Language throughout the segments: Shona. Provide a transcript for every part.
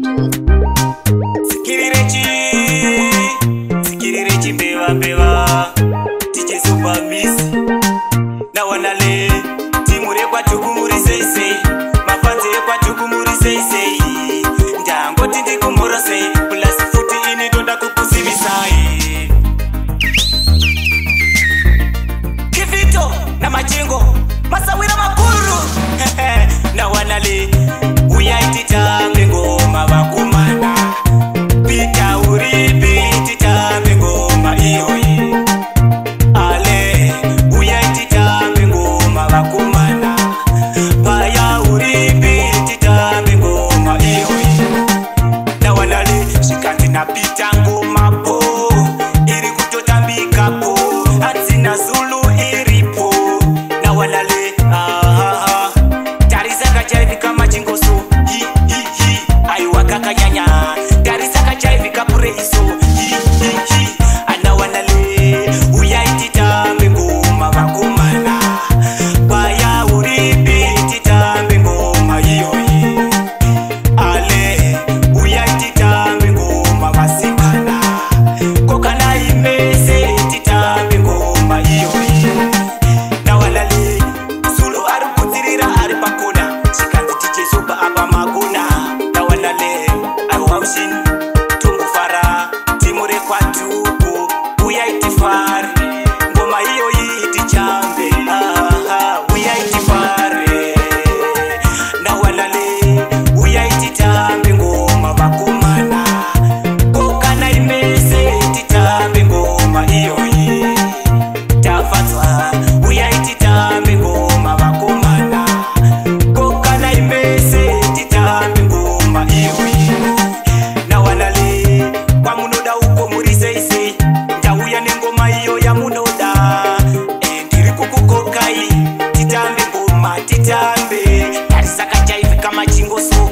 Sikirirechi mbeva mbeva DJ Super Miss na wanale timu rekwa tukumuri seisei mafanzi rekwa tukumuri seisei njango tindi kumoro sei plus futi ini tonda kukusivisai Kivito na machingo masawira makuru na wanale uyaitita ngoma bakumana pita uripi tita ngoma iyoyi ale uyaitita ngoma bakumana paya uripi tita ngoma iyoyi na wanale shikati na pita ngoma po iri kutotambika po hatina Zulu iripo na wanale tarisaka chaivi kama chingoso hi aiwa kakanyanya tarisaka chaivi kapureiso hi ana wanale uyaitita ngoma bakumana baya uripi tita ngoma iyoyi ale uyaitita ngoma basikana kokana imese tita ngoma iyoyi na walale Zulu arikutirira ari pakona shikanzi DJ Super apa maguna na walale arwamshin tungufara timure kwatuku uyaitifare ngoma iyoyi tichambe uyaitifare na walale uyaititambe ngoma bakumana kokana imese titambe ngoma iyoyi tafatwa uyaititambe ngoma bakumana kokana imese titambe ngoma iyoyi na walale kwa munoda uko muri seisei ndauya nengoma iyo ya munoda ndiri kukukokai titambe ngoma titambe tarisaka chaivi kama chingoso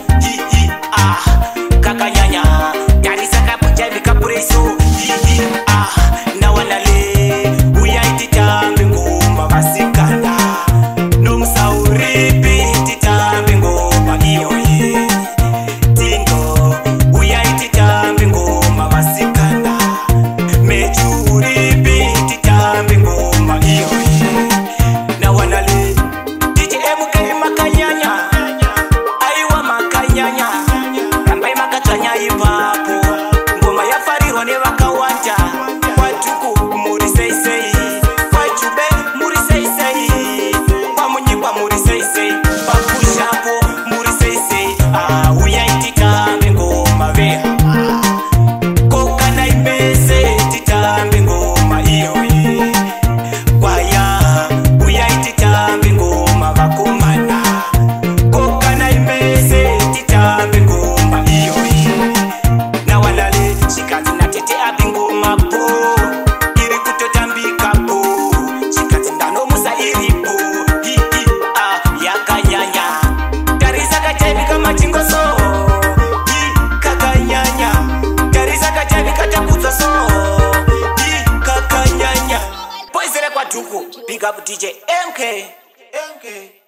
kakanyanya tarisaka chaivi kapureiso na walale uyaititambe ngoma basikana nomusauripi titambe ngoma iyoyi tindo uyaititambe ngoma basikana mechuripi titambe ngoma iyoyi na wanale DJ MK makanyanya aiwa makanyanya rambai makatanya ipapo ngoma yafarirwa nevakawanja kwatuku muri seisei kwachube muri seisei kwamunyikwa muri seisei papushapo muri seisei uyaititambe ngoma vea kokana imese titambe ngoma iyoyi kwaya uyaititambe ngoma bakumana kokana imese titambe ngoma iyoyi na walale shikazi na tete abi ngoma po iri kutotambika po shikazi ndanomusa iripo yakanyanya tarisaka chaivi kama chingoso kakanyanya tarisaka chaivi katakudza so kakanyanya poizere kwatuku big up DJ MK